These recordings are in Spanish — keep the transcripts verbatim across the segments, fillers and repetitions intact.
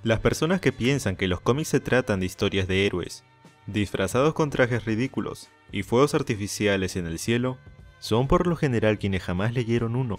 Las personas que piensan que los cómics se tratan de historias de héroes, disfrazados con trajes ridículos y fuegos artificiales en el cielo, son por lo general quienes jamás leyeron uno.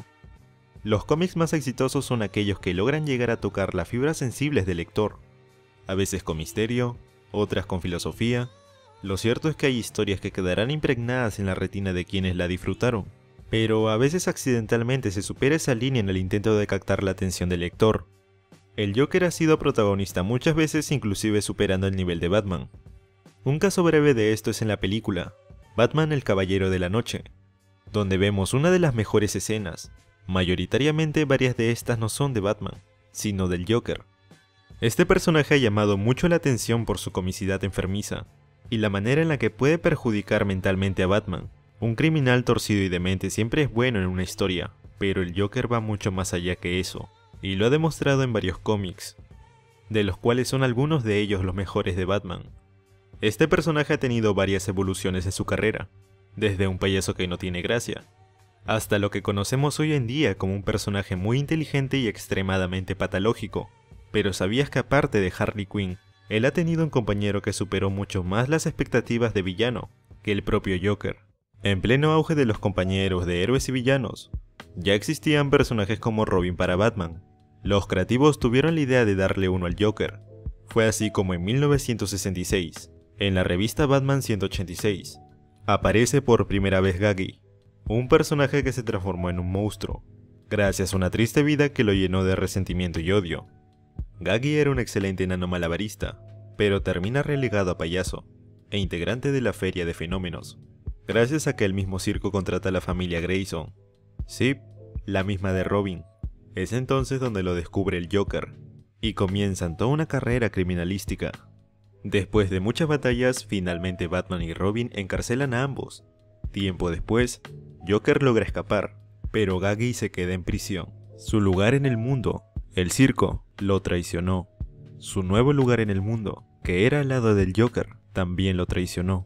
Los cómics más exitosos son aquellos que logran llegar a tocar las fibras sensibles del lector, a veces con misterio, otras con filosofía. Lo cierto es que hay historias que quedarán impregnadas en la retina de quienes la disfrutaron, pero a veces accidentalmente se supera esa línea en el intento de captar la atención del lector. El Joker ha sido protagonista muchas veces, inclusive superando el nivel de Batman. Un caso breve de esto es en la película Batman el Caballero de la Noche, donde vemos una de las mejores escenas. Mayoritariamente varias de estas no son de Batman, sino del Joker. Este personaje ha llamado mucho la atención por su comicidad enfermiza, y la manera en la que puede perjudicar mentalmente a Batman. Un criminal torcido y demente siempre es bueno en una historia, pero el Joker va mucho más allá que eso, y lo ha demostrado en varios cómics, de los cuales son algunos de ellos los mejores de Batman. Este personaje ha tenido varias evoluciones en su carrera, desde un payaso que no tiene gracia, hasta lo que conocemos hoy en día como un personaje muy inteligente y extremadamente patológico. Pero ¿sabías que aparte de Harley Quinn, él ha tenido un compañero que superó mucho más las expectativas de villano que el propio Joker? En pleno auge de los compañeros de héroes y villanos, ya existían personajes como Robin para Batman. Los creativos tuvieron la idea de darle uno al Joker. Fue así como en mil novecientos sesenta y seis, en la revista Batman ciento ochenta y seis, aparece por primera vez Gaggy, un personaje que se transformó en un monstruo, gracias a una triste vida que lo llenó de resentimiento y odio. Gaggy era un excelente enano malabarista, pero termina relegado a payaso, e integrante de la Feria de Fenómenos, gracias a que el mismo circo contrata a la familia Grayson. Sí, la misma de Robin. Es entonces donde lo descubre el Joker, y comienzan toda una carrera criminalística. Después de muchas batallas, finalmente Batman y Robin encarcelan a ambos. Tiempo después, Joker logra escapar, pero Gaggy se queda en prisión. Su lugar en el mundo, el circo, lo traicionó. Su nuevo lugar en el mundo, que era al lado del Joker, también lo traicionó.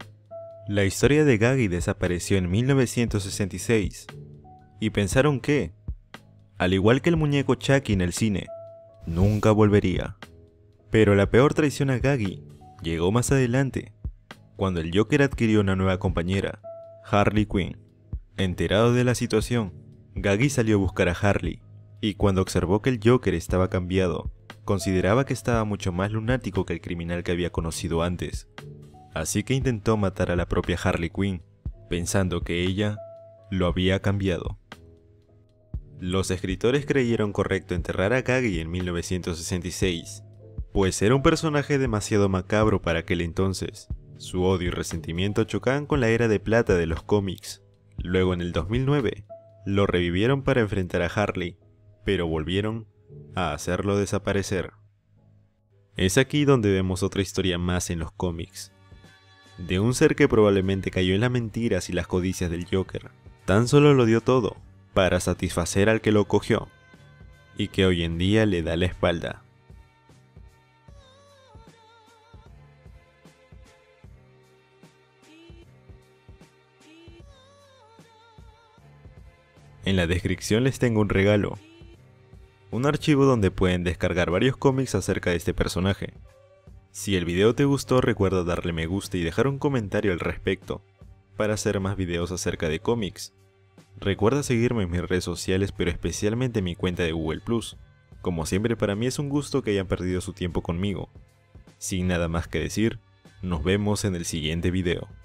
La historia de Gaggy desapareció en mil novecientos sesenta y seis, y pensaron que, al igual que el muñeco Chucky en el cine, nunca volvería. Pero la peor traición a Gaggy llegó más adelante, cuando el Joker adquirió una nueva compañera, Harley Quinn. Enterado de la situación, Gaggy salió a buscar a Harley, y cuando observó que el Joker estaba cambiado, consideraba que estaba mucho más lunático que el criminal que había conocido antes. Así que intentó matar a la propia Harley Quinn, pensando que ella lo había cambiado. Los escritores creyeron correcto enterrar a Gaggy en mil novecientos sesenta y seis, pues era un personaje demasiado macabro para aquel entonces. Su odio y resentimiento chocaban con la era de plata de los cómics. Luego en el dos mil nueve, lo revivieron para enfrentar a Harley, pero volvieron a hacerlo desaparecer. Es aquí donde vemos otra historia más en los cómics, de un ser que probablemente cayó en las mentiras y las codicias del Joker. Tan solo lo dio todo para satisfacer al que lo cogió, y que hoy en día le da la espalda. En la descripción les tengo un regalo, un archivo donde pueden descargar varios cómics acerca de este personaje. Si el video te gustó, recuerda darle me gusta y dejar un comentario al respecto, para hacer más videos acerca de cómics. Recuerda seguirme en mis redes sociales, pero especialmente en mi cuenta de Google plus. Como siempre, para mí es un gusto que hayan perdido su tiempo conmigo. Sin nada más que decir, nos vemos en el siguiente video.